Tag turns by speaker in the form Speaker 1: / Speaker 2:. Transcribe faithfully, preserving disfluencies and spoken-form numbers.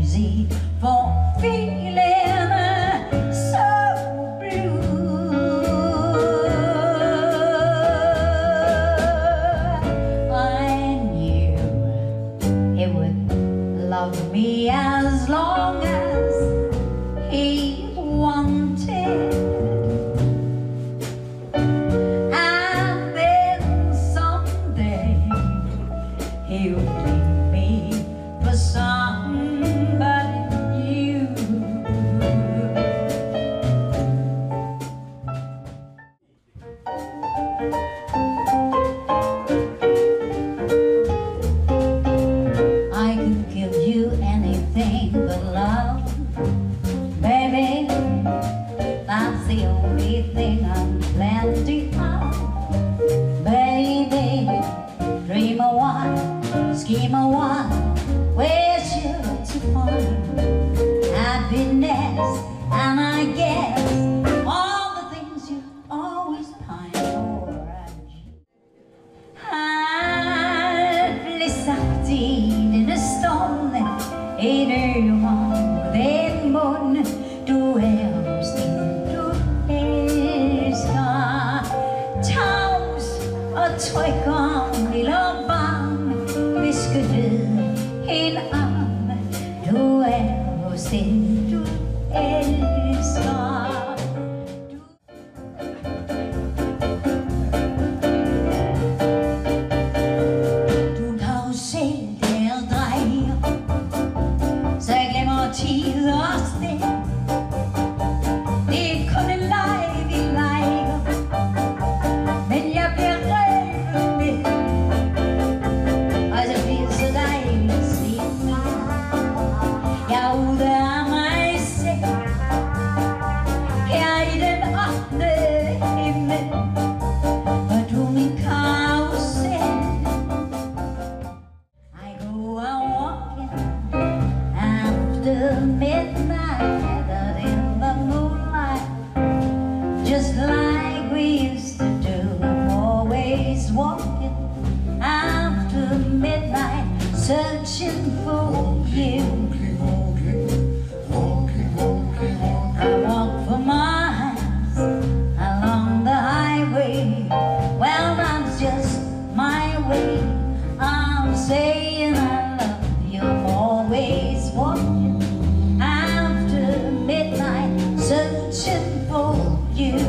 Speaker 1: crazy for feeling so blue. I knew he would love me as long as he wanted, and then someday he would leave me for somebody new. I could give you anything but love, baby. That's the only thing I'm plenty of, baby. Dream of one, scheme of one, wish you to find happiness, and I guess all the things you always pine for. I've sagt in en stund i drömmar den mun du älskar, du älskar. Taus och tryck om lilla barn, viskar du en arm, du älskar, du älskar. Tid og sted, det kun en leg, vi leger, men jeg bliver revet med, og så bliver så dejligt at se. Jeg er ude af mig selv, her i den ottende himmel, og du min karusel. I go a walking after midnight out in the moonlight, just like we used to do. I'm always walking after midnight, searching for you. I walk for miles along the highway. Well, that's just my way. I'm saying I love you. I'm always walking after midnight, searching for you.